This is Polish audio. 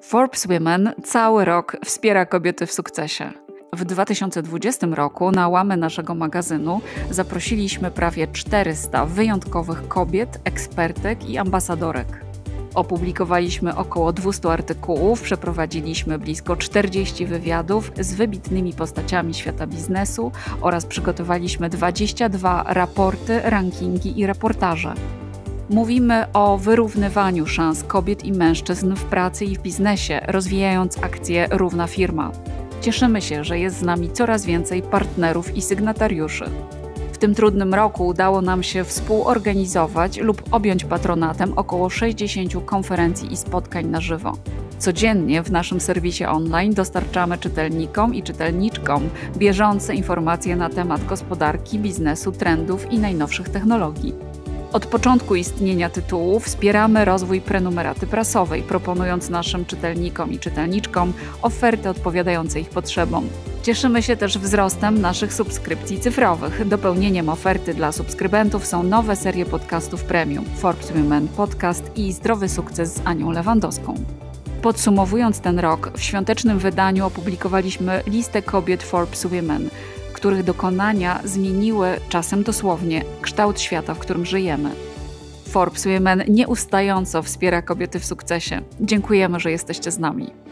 Forbes Women cały rok wspiera kobiety w sukcesie. W 2020 roku na łamy naszego magazynu zaprosiliśmy prawie 400 wyjątkowych kobiet, ekspertek i ambasadorek. Opublikowaliśmy około 200 artykułów, przeprowadziliśmy blisko 40 wywiadów z wybitnymi postaciami świata biznesu oraz przygotowaliśmy 22 raporty, rankingi i reportaże. Mówimy o wyrównywaniu szans kobiet i mężczyzn w pracy i w biznesie, rozwijając akcję Równa Firma. Cieszymy się, że jest z nami coraz więcej partnerów i sygnatariuszy. W tym trudnym roku udało nam się współorganizować lub objąć patronatem około 60 konferencji i spotkań na żywo. Codziennie w naszym serwisie online dostarczamy czytelnikom i czytelniczkom bieżące informacje na temat gospodarki, biznesu, trendów i najnowszych technologii. Od początku istnienia tytułu wspieramy rozwój prenumeraty prasowej, proponując naszym czytelnikom i czytelniczkom oferty odpowiadające ich potrzebom. Cieszymy się też wzrostem naszych subskrypcji cyfrowych. Dopełnieniem oferty dla subskrybentów są nowe serie podcastów premium Forbes Women Podcast i Zdrowy Sukces z Anią Lewandowską. Podsumowując ten rok, w świątecznym wydaniu opublikowaliśmy listę kobiet Forbes Women, których dokonania zmieniły, czasem dosłownie, kształt świata, w którym żyjemy. Forbes Women nieustająco wspiera kobiety w sukcesie. Dziękujemy, że jesteście z nami.